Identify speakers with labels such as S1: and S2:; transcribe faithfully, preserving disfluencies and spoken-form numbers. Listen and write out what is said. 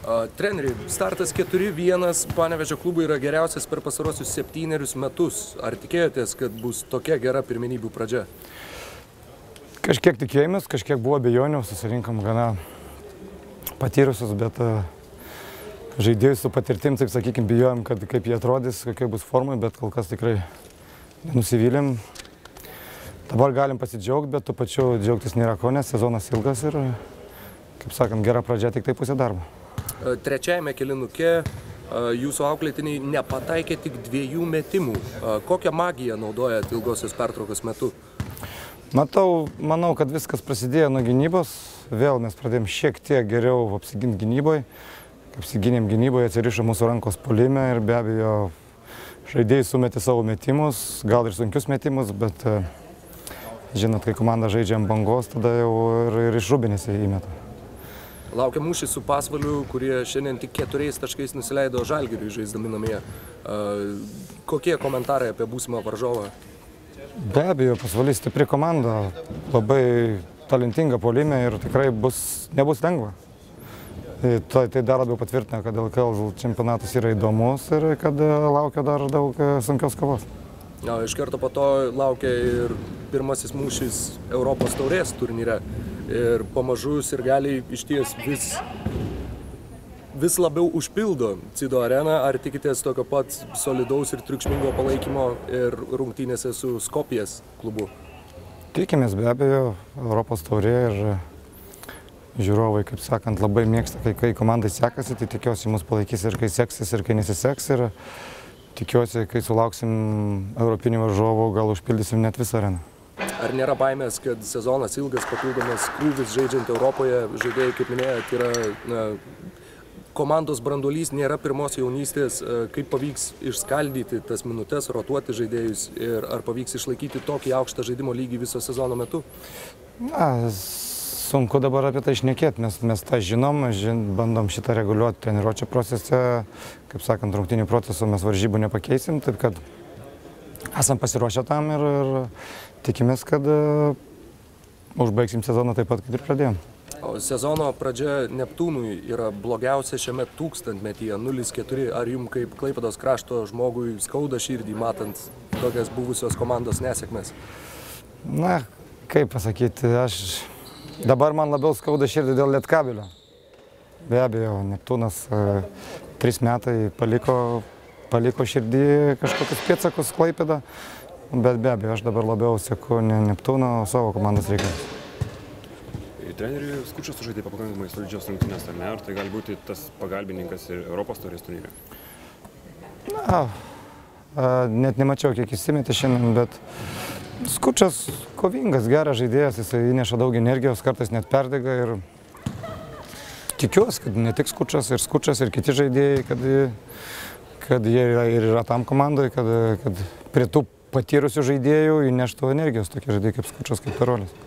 S1: Treneri, startas keturi vienas Panevėžio klubui yra geriausias per pastarosius septynerius metus. Ar tikėjotės, kad bus tokia gera pirmenybių pradžia?
S2: Kažkiek tikėjomės, kažkiek buvo abejonių, susirinkom gana patyrusius, bet žaidėjus su patirtim, taip sakykime, bijojom, kad kaip jie atrodys, kokie bus formai, bet kol kas tikrai nenusivylėm. Dabar galim pasidžiaugti, bet tuo pačiu džiaugtis nėra ko, nes sezonas ilgas ir, kaip sakant, gera pradžia tik tai pusė darbo.
S1: Trečiajame kėlinuke jūsų auklėtiniai nepataikė tik dviejų metimų. Kokią magiją naudojat ilgosios pertraukos metu?
S2: Matau, manau, kad viskas prasidėjo nuo gynybos. Vėl mes pradėjom šiek tiek geriau apsiginti gynyboje. Apsigynėm gynyboje, atsirišo mūsų rankos puolime ir be abejo žaidėjai sumetė savo metimus, gal ir sunkius metimus, bet žinot, kai komanda žaidžia ant bangos, tada jau ir, ir iš rūbinės įmeta.
S1: Laukia mūšis su Pasvaliu, kurie šiandien tik keturiais taškais nusileido Žalgiriui žaisdami namie. Kokie komentarai apie būsimą varžovą?
S2: Be abejo, Pasvalis stipri komanda, labai talentinga puolime ir tikrai bus, nebus lengva. Tai, tai dar labiau patvirtina, kad L K L čempionatas yra įdomus ir kad laukia dar daug sunkios kovos.
S1: Na, iš karto po to laukia ir pirmasis mūšis Europos taurės turnyre. Ir pamažu sirgaliai išties vis, vis labiau užpildo Cido areną. Ar tikitės tokio pat solidaus ir triukšmingo palaikymo ir rungtynėse su Skopjės klubu?
S2: Tikimės be abejo, Europos taurė ir žiūrovai, kaip sakant, labai mėgsta, kai, kai komandai sekasi, tai tikiuosi mus palaikys ir kai seksis, ir kai nesiseks. Ir tikiuosi, kai sulauksim europinių varžovų, gal užpildysim net visą areną.
S1: Ar nėra baimės, kad sezonas ilgas, papildomas krūvis žaidžiant Europoje, žaidėjai, kaip minėjot, yra na, komandos branduolys, nėra pirmos jaunystės, kaip pavyks išskaldyti tas minutes, rotuoti žaidėjus ir ar pavyks išlaikyti tokį aukštą žaidimo lygį viso sezono metu?
S2: Na, sunku dabar apie tai šnekėti, mes, mes tą žinom, žin, bandom šitą reguliuoti treniruočio procese, kaip sakant, rungtynių proceso mes varžybų nepakeisim, taip kad esam pasiruošę tam ir, ir tikimės, kad uh, užbaigsim sezoną taip pat, kaip ir pradėjom.
S1: O sezono pradžia Neptūnui yra blogiausia šiame tūkstantmetyje, nulis keturi. Ar jums kaip Klaipėdos krašto žmogui skauda širdį, matant tokias buvusios komandos nesėkmes?
S2: Na, kaip pasakyti, aš dabar man labiau skauda širdį dėl Lietkabelio. Be abejo, Neptūnas uh, tris metai paliko, paliko širdį kažkokius pėdsakus Klaipėdą. Bet be abejo, aš dabar labiau seku ne Neptūną, o savo komandos reikalus.
S3: Treneriui Skučas sužaidė pakankamai solidžios rungtynės, ar ne? Ar tai gali būti tas pagalbininkas ir Europos taurės turnyre?
S2: Na, net nemačiau, kiek įsimetė šiandien, bet Skučas kovingas, geras žaidėjas, jis įneša daug energijos, kartais net perdega ir tikiuosi, kad ne tik Skučas, ir Skučas, ir kiti žaidėjai, kad, kad jie yra, ir yra tam komandai, kad, kad prie tų patyrusių žaidėjų įneštų energijos tokie žaidėjai kaip Skučas, kaip Perolis.